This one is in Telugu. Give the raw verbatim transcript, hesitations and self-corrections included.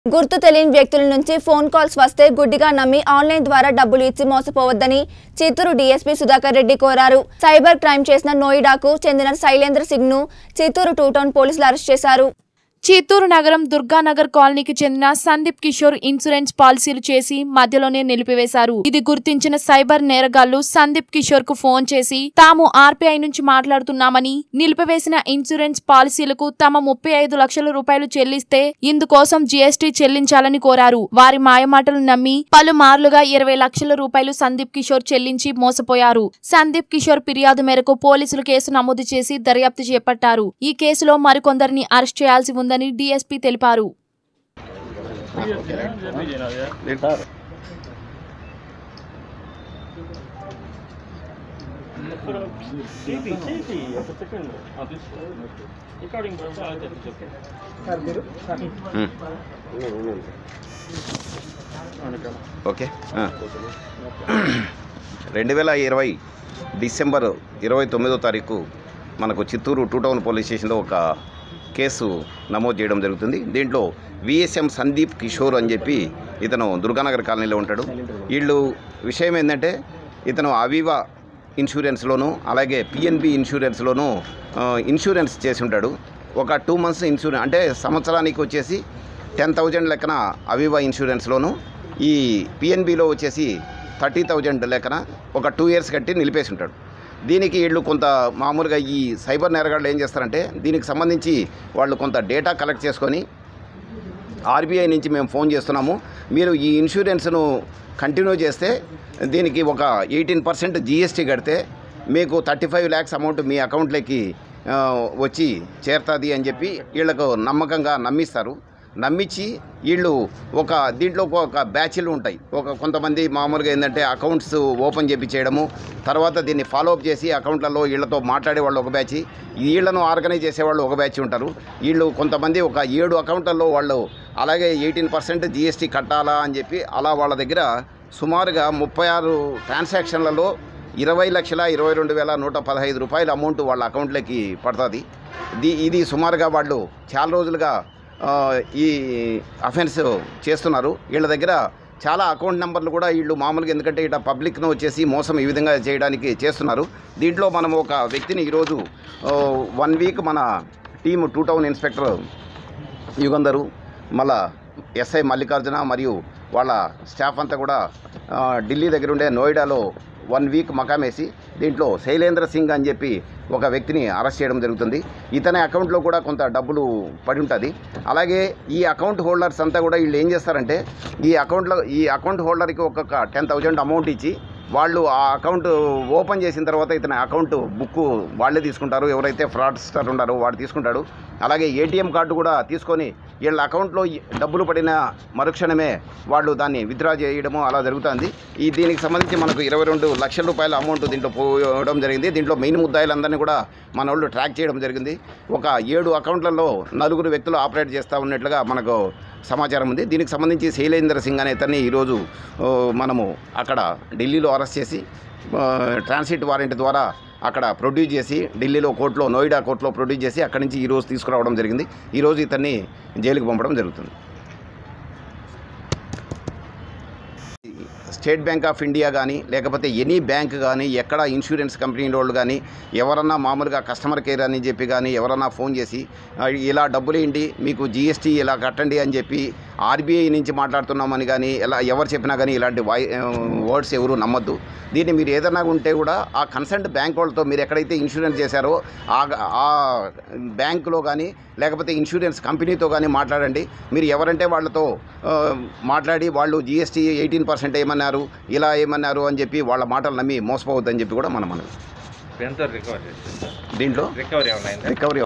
గుర్తు తెలియని వ్యక్తుల నుంచి ఫోన్ కాల్స్ వస్తే గుడ్డిగా నమ్మి ఆన్లైన్ ద్వారా డబ్బులు ఇచ్చి మోసపోవద్దని చిత్తూరు డీఎస్పీ సుధాకర్ రెడ్డి కోరారు. సైబర్ క్రైమ్ చేసిన నోయిడాకు చెందిన శైలేంద్ర సింగ్ ను చిత్తూరు టూ టౌన్ పోలీసులు అరెస్ట్ చేశారు. చిత్తూరు నగరం దుర్గానగర్ కాలనీకి చెందిన సందీప్ కిషోర్ ఇన్సూరెన్స్ పాలసీలు చేసి మధ్యలోనే నిలిపివేశారు. ఇది గుర్తించిన సైబర్ నేరగాళ్లు సందీప్ కిషోర్ కు ఫోన్ చేసి తాము ఆర్బీఐ నుంచి మాట్లాడుతున్నామని, నిలిపివేసిన ఇన్సూరెన్స్ పాలసీలకు తమ ముప్పై ఐదు లక్షల రూపాయలు చెల్లిస్తే ఇందుకోసం జీఎస్టీ చెల్లించాలని కోరారు. వారి మాయమాటలు నమ్మి పలుమార్లుగా ఇరవై లక్షల రూపాయలు సందీప్ కిషోర్ చెల్లించి మోసపోయారు. సందీప్ కిషోర్ ఫిర్యాదు మేరకు పోలీసులు కేసు నమోదు చేసి దర్యాప్తు చేపట్టారు. ఈ కేసులో మరికొందరిని అరెస్ట్ చేయాల్సి ఉంది ని డీఎస్పీ తెలిపారు. ఓకే రెండు వేల ఇరవై డిసెంబర్ ఇరవై తొమ్మిదో తారీఖు మనకు చిత్తూరు టూ టౌన్ పోలీస్ స్టేషన్లో ఒక కేసు నమోదు చేయడం జరుగుతుంది. దీంట్లో విఎస్ఎం సందీప్ కిషోర్ అని చెప్పి ఇతను దుర్గానగర్ కాలనీలో ఉంటాడు. వీళ్ళు విషయం ఏంటంటే ఇతను అవీవా ఇన్సూరెన్స్లోను అలాగే పిఎన్బి ఇన్సూరెన్స్లోను ఇన్సూరెన్స్ చేసి ఉంటాడు. ఒక టూ మంత్స్ ఇన్సూరెన్స్ అంటే సంవత్సరానికి వచ్చేసి టెన్ థౌజండ్ లెక్కన అవీవా ఇన్సూరెన్స్లోను, ఈ పిఎన్బిలో వచ్చేసి థర్టీ థౌజండ్ లెక్కన ఒక టూ ఇయర్స్ కట్టి నిలిపేసి ఉంటాడు. దీనికి వీళ్ళు కొంత మామూలుగా ఈ సైబర్ నేరగాళ్ళు ఏం చేస్తారంటే దీనికి సంబంధించి వాళ్ళు కొంత డేటా కలెక్ట్ చేసుకొని ఆర్బీఐ నుంచి మేము ఫోన్ చేస్తున్నాము, మీరు ఈ ఇన్సూరెన్స్ను కంటిన్యూ చేస్తే దీనికి ఒక ఎయిటీన్ పర్సెంట్ జీఎస్టీ కడితే మీకు థర్టీ ఫైవ్ ల్యాక్స్ అమౌంట్ మీ అకౌంట్లోకి వచ్చి చేరుతుంది అని చెప్పి వీళ్ళకు నమ్మకంగా నమ్మిస్తారు. నమ్మించి వీళ్ళు ఒక దీంట్లో ఒక బ్యాచ్లు ఉంటాయి. ఒక కొంతమంది మామూలుగా ఏంటంటే అకౌంట్స్ ఓపెన్ చేపి చేయడము, తర్వాత దీన్ని ఫాలోఅప్ చేసి అకౌంట్లలో వీళ్ళతో మాట్లాడే వాళ్ళు ఒక బ్యాచ్, వీళ్ళను ఆర్గనైజ్ చేసేవాళ్ళు ఒక బ్యాచ్ ఉంటారు. వీళ్ళు కొంతమంది ఒక ఏడు అకౌంట్లలో వాళ్ళు అలాగే ఎయిటీన్ పర్సెంట్ జీఎస్టీ కట్టాలా అని చెప్పి అలా వాళ్ళ దగ్గర సుమారుగా ముప్పై ఆరు ట్రాన్సాక్షన్లలో ఇరవై లక్షల ఇరవై రెండు వేల నూట పదహైదు రూపాయల అమౌంట్ వాళ్ళ అకౌంట్లోకి పడుతుంది. ఇది ఇది సుమారుగా వాళ్ళు చాలా రోజులుగా ఈ అఫెన్స్ చేస్తున్నారు. వీళ్ళ దగ్గర చాలా అకౌంట్ నెంబర్లు కూడా వీళ్ళు మామూలుగా ఎందుకంటే ఇట్లా పబ్లిక్ను వచ్చేసి మోసం ఈ విధంగా చేయడానికి చేస్తున్నారు. దీంట్లో మనం ఒక వ్యక్తిని ఈరోజు వన్ వీక్ మన team two town inspector Yugandhar, మళ్ళా ఎస్ఐ మల్లికార్జున మరియు వాళ్ళ స్టాఫ్ అంతా కూడా ఢిల్లీ దగ్గర ఉండే నోయిడాలో వన్ వీక్ మకామేసి దీంట్లో శైలేంద్ర సింగ్ అని చెప్పి ఒక వ్యక్తిని అరెస్ట్ చేయడం జరుగుతుంది. ఇతని అకౌంట్లో కూడా కొంత డబ్బులు పడి ఉంటుంది. అలాగే ఈ అకౌంట్ హోల్డర్స్ అంతా కూడా వీళ్ళు ఏం చేస్తారంటే ఈ అకౌంట్లో ఈ అకౌంట్ హోల్డర్కి ఒక్కొక్క టెన్ థౌజండ్ అమౌంట్ ఇచ్చి వాళ్ళు ఆ అకౌంట్ ఓపెన్ చేసిన తర్వాత ఇతని అకౌంట్ బుక్ వాళ్ళే తీసుకుంటారు. ఎవరైతే ఫ్రాడ్స్టర్ ఉన్నారో వాడు తీసుకుంటాడు. అలాగే ఏటీఎం కార్డు కూడా తీసుకొని వీళ్ళ అకౌంట్లో డబ్బులు పడిన మరుక్షణమే వాళ్ళు దాన్ని విత్డ్రా చేయడము అలా జరుగుతుంది. ఈ దీనికి సంబంధించి మనకు ఇరవై రెండు లక్షల రూపాయల అమౌంట్ దీంట్లో పోవడం జరిగింది. దీంట్లో మెయిన్ ముద్దాయిలందరినీ కూడా మన వాళ్ళు ట్రాక్ చేయడం జరిగింది. ఒక ఏడు అకౌంట్లలో నలుగురు వ్యక్తులు ఆపరేట్ చేస్తూ ఉన్నట్లుగా మనకు సమాచారం ఉంది. దీనికి సంబంధించి శైలేంద్ర సింగ్ అనే ఇతన్ని ఈరోజు మనము అక్కడ ఢిల్లీలో అరెస్ట్ చేసి ట్రాన్సిట్ వారెంట్ ద్వారా అక్కడ ప్రొడ్యూస్ చేసి ఢిల్లీలో కోర్టులో నోయిడా కోర్టులో ప్రొడ్యూస్ చేసి అక్కడి నుంచి ఈరోజు తీసుకురావడం జరిగింది. ఈరోజు ఇతన్ని జైలుకి పంపడం జరుగుతుంది. స్టేట్ బ్యాంక్ ఆఫ్ ఇండియా కానీ లేకపోతే ఎనీ బ్యాంక్ కానీ ఎక్కడ ఇన్సూరెన్స్ కంపెనీ వాళ్ళు కానీ ఎవరన్నా మామూలుగా కస్టమర్ కేర్ అని చెప్పి కానీ ఎవరన్నా ఫోన్ చేసి ఇలా డబ్బులు ఏంటి మీకు జీఎస్టీ ఇలా కట్టండి అని చెప్పి ఆర్బీఐ నుంచి మాట్లాడుతున్నామని కానీ ఇలా ఎవరు చెప్పినా కానీ ఇలాంటి వాయి వర్డ్స్ ఎవరు నమ్మద్దు. దీన్ని మీరు ఏదైనా ఉంటే కూడా ఆ కన్సర్న్ బ్యాంక్ వాళ్ళతో మీరు ఎక్కడైతే ఇన్సూరెన్స్ చేశారో ఆ బ్యాంకులో కానీ లేకపోతే ఇన్సూరెన్స్ కంపెనీతో కానీ మాట్లాడండి. మీరు ఎవరంటే వాళ్ళతో మాట్లాడి వాళ్ళు జీఎస్టీ ఎయిటీన్ పర్సెంట్ ఏమన్నారు ఇలా ఏమన్నారు అని చెప్పి వాళ్ళ మాటలు నమ్మి మోసపోవద్దని చెప్పి కూడా మనం మనం దీంట్లో రికవరీ